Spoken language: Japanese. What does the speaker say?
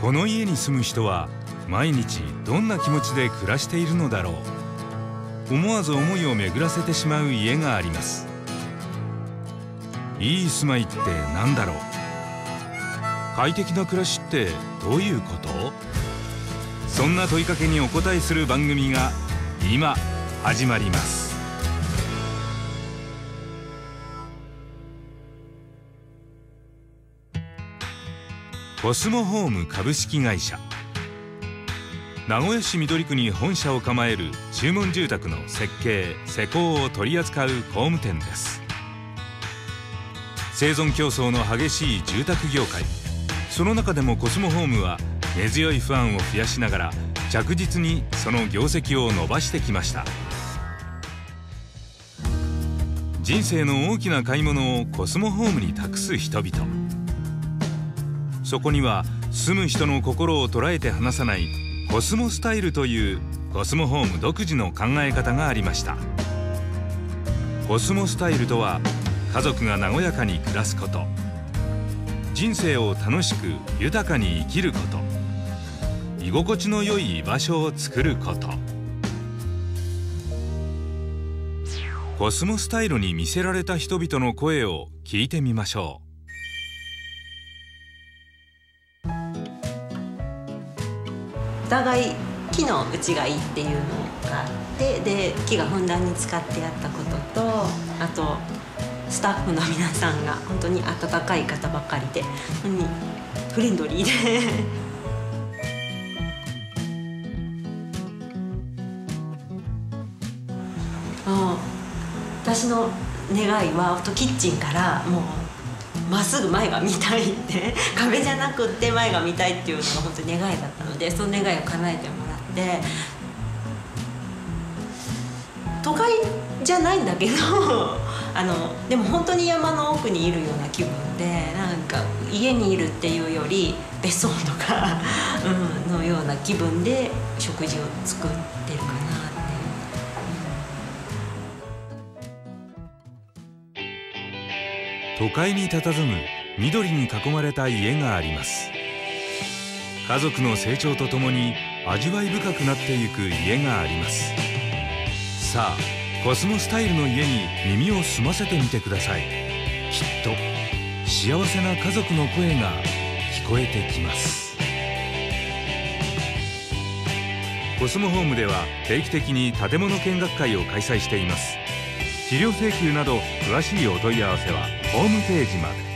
この家に住む人は毎日どんな気持ちで暮らしているのだろう。思わず思いを巡らせてしまう家があります。いい住まいって何だろう。快適な暮らしってどういうこと？そんな問いかけにお答えする番組が今始まります。コスモホーム株式会社、名古屋市緑区に本社を構える注文住宅の設計・施工を取り扱う工務店です。生存競争の激しい住宅業界、その中でもコスモホームは根強いファンを増やしながら着実にその業績を伸ばしてきました。人生の大きな買い物をコスモホームに託す人々。そこには住む人の心を捉えて離さないコスモスタイルというコスモホーム独自の考え方がありました。コスモスタイルとは、家族が和やかに暮らすこと、人生を楽しく豊かに生きること、居心地の良い居場所を作ること。コスモスタイルに魅せられた人々の声を聞いてみましょう。 お互い木のうちがいいっていうのがあって、で木がふんだんに使ってやったことと、あとスタッフの皆さんが本当に温かい方ばかりで、本当にフレンドリーで私の願いはキッチンからもうまっすぐ前が見たいって壁じゃなくって前が見たいっていうのが本当に願いだったので、その願いを叶えてもらって、都会じゃないんだけどでも本当に山の奥にいるような気分で、なんか家にいるっていうより別荘とか、のような気分で食事を作ってるかなって。 都会に佇む緑に囲まれた家があります。家族の成長とともに味わい深くなっていく家があります。さあ、コスモスタイルの家に耳を澄ませてみてください。きっと幸せな家族の声が聞こえてきます。コスモホームでは定期的に建物見学会を開催しています。資料請求など詳しいお問い合わせはホームページまで。